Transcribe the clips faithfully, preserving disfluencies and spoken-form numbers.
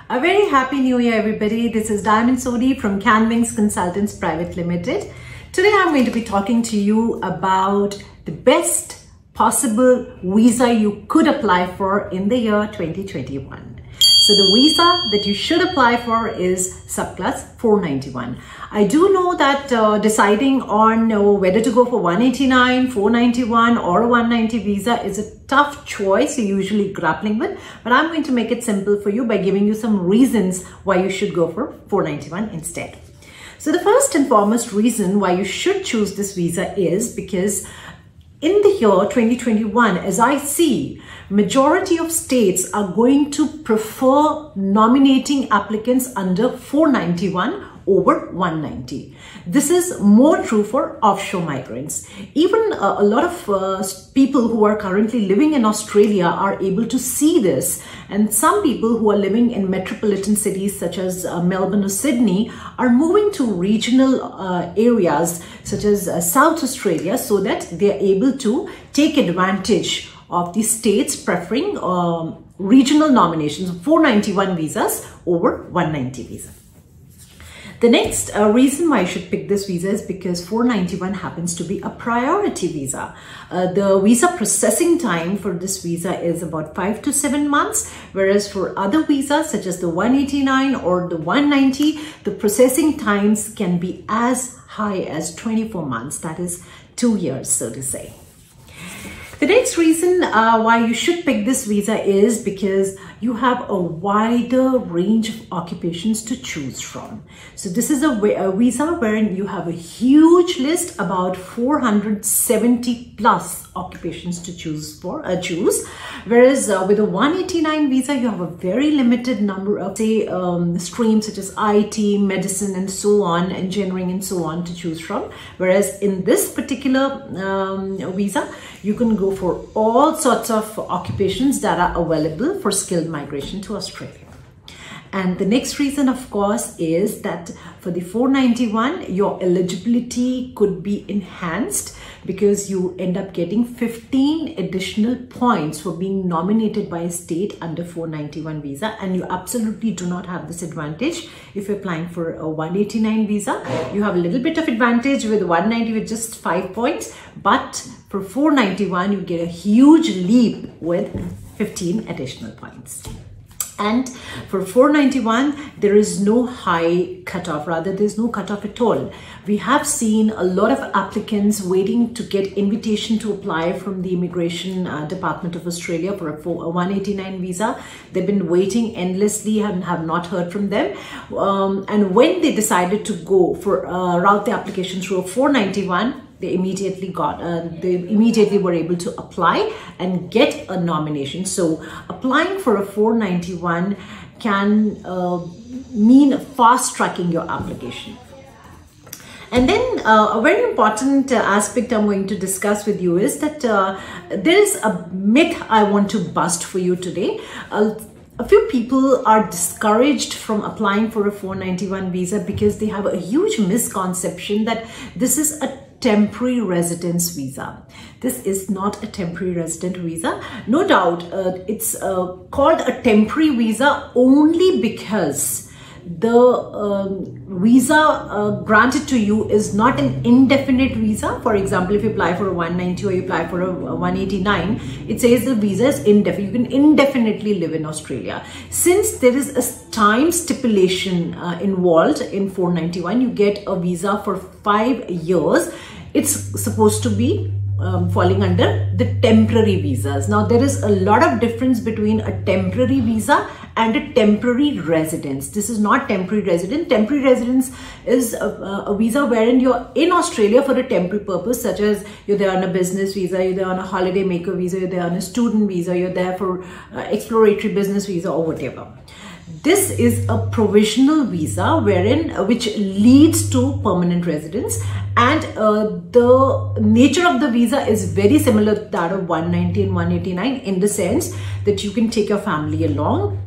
A very happy new year, everybody. This is Diamond Sodhi from Canwings Consultants Private Limited. Today I'm going to be talking to you about the best possible visa you could apply for in the year twenty twenty-one. So the visa that you should apply for is subclass four ninety-one. I do know that uh, deciding on uh, whether to go for one eighty-nine, four ninety-one or a one ninety visa is a tough choice you're usually grappling with, but I'm going to make it simple for you by giving you some reasons why you should go for four ninety-one instead. So the first and foremost reason why you should choose this visa is because in the year twenty twenty-one, as I see, majority of states are going to prefer nominating applicants under four ninety-one over one ninety. This is more true for offshore migrants. Even uh, a lot of uh, people who are currently living in Australia are able to see this, and some people who are living in metropolitan cities such as uh, Melbourne or Sydney are moving to regional uh, areas such as uh, South Australia so that they are able to take advantage of the states preferring um, regional nominations, four ninety-one visas over one ninety visa. The next uh, reason why you should pick this visa is because four ninety-one happens to be a priority visa. Uh, the visa processing time for this visa is about five to seven months, whereas for other visas such as the one eighty-nine or the one ninety, the processing times can be as high as twenty-four months. That is two years, so to say. The next reason uh, why you should pick this visa is because you have a wider range of occupations to choose from. So this is a, a visa wherein you have a huge list, about four hundred seventy plus occupations to choose for, uh, choose. Whereas uh, with a one eighty-nine visa, you have a very limited number of, say, um, streams such as I T, medicine, and so on, engineering, and so on to choose from. Whereas in this particular um, visa, you can go for all sorts of occupations that are available for skilled migration to Australia. And the next reason, of course, is that for the four ninety-one, your eligibility could be enhanced because you end up getting fifteen additional points for being nominated by a state under four ninety-one visa. And you absolutely do not have this advantage if you're applying for a one eighty-nine visa. You have a little bit of advantage with one ninety with just five points, but for four ninety-one, you get a huge leap with fifteen additional points. And for four ninety-one, there is no high cutoff, rather there's no cutoff at all. We have seen a lot of applicants waiting to get invitation to apply from the Immigration uh, Department of Australia for a, for a one eighty-nine visa. They've been waiting endlessly and have not heard from them. Um, and when they decided to go for uh, route the application through a four ninety-one, they immediately got, uh, they immediately were able to apply and get a nomination. So applying for a four ninety-one can uh, mean fast tracking your application. And then uh, a very important uh, aspect I'm going to discuss with you is that uh, there is a myth I want to bust for you today. Uh, A few people are discouraged from applying for a four ninety-one visa because they have a huge misconception that this is a temporary residence visa. This is not a temporary resident visa. No doubt uh, it's uh, called a temporary visa only because the um, visa uh, granted to you is not an indefinite visa. For example, if you apply for a one ninety or you apply for a, a one eighty-nine, it says the visa is indefinite. You can indefinitely live in Australia. Since there is a time stipulation uh, involved in four ninety-one, you get a visa for five years. It's supposed to be Um, falling under the temporary visas. Now, there is a lot of difference between a temporary visa and a temporary residence. This is not temporary residence. Temporary residence is a, a visa wherein you're in Australia for a temporary purpose, such as you're there on a business visa, you're there on a holiday maker visa, you're there on a student visa, you're there for uh, exploratory business visa or whatever. This is a provisional visa wherein uh, which leads to permanent residence, and uh, the nature of the visa is very similar to that of one ninety and one eighty-nine in the sense that you can take your family along.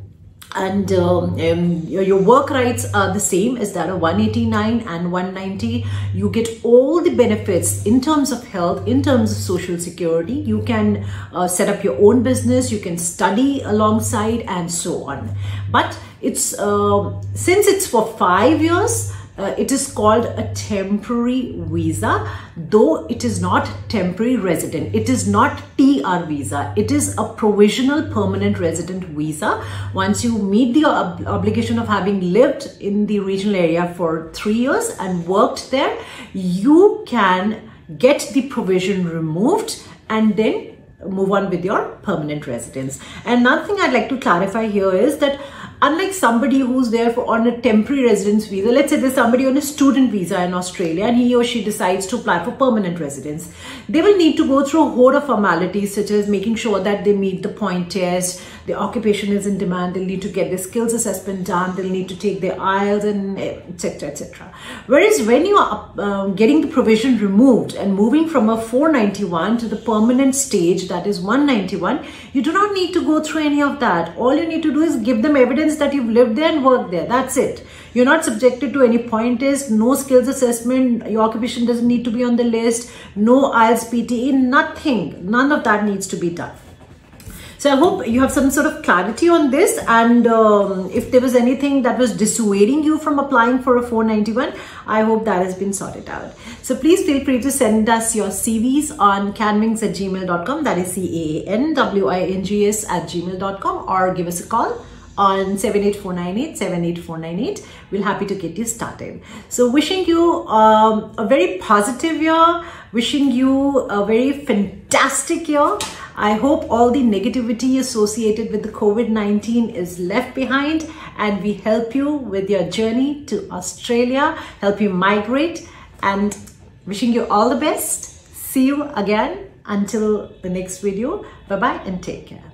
and um, um, your, your work rights are the same as that of one eighty-nine and one ninety. You get all the benefits in terms of health, in terms of social security. You can uh, set up your own business, you can study alongside, and so on. But it's uh, since it's for five years, Uh, it is called a temporary visa, though it is not temporary resident. It is not T R visa. It is a provisional permanent resident visa. Once you meet the ob obligation of having lived in the regional area for three years and worked there, you can get the provision removed and then move on with your permanent residence. And another thing I'd like to clarify here is that unlike somebody who's there for on a temporary residence visa, let's say there's somebody on a student visa in Australia and he or she decides to apply for permanent residence, they will need to go through a host of formalities such as making sure that they meet the point test, the occupation is in demand, they'll need to get their skills assessment done, they'll need to take their I E L T S and et cetera et cetera. Whereas when you are uh, getting the provision removed and moving from a four ninety-one to the permanent stage, that is one ninety-one, you do not need to go through any of that. All you need to do is give them evidence that you've lived there and worked there. That's it. You're not subjected to any point test, no skills assessment, your occupation doesn't need to be on the list, no I E L T S P T E, nothing. None of that needs to be done. So I hope you have some sort of clarity on this, and um, if there was anything that was dissuading you from applying for a four ninety-one, I hope that has been sorted out. So please feel free to send us your C Vs on canwings at gmail dot com, that is C A A N W I N G S at gmail dot com, or give us a call on seven eight four nine eight, seven eight four nine eight. We're happy to get you started. So wishing you um, a very positive year, wishing you a very fantastic year. I hope all the negativity associated with the COVID nineteen is left behind and we help you with your journey to Australia, help you migrate, and wishing you all the best. See you again until the next video. Bye-bye and take care.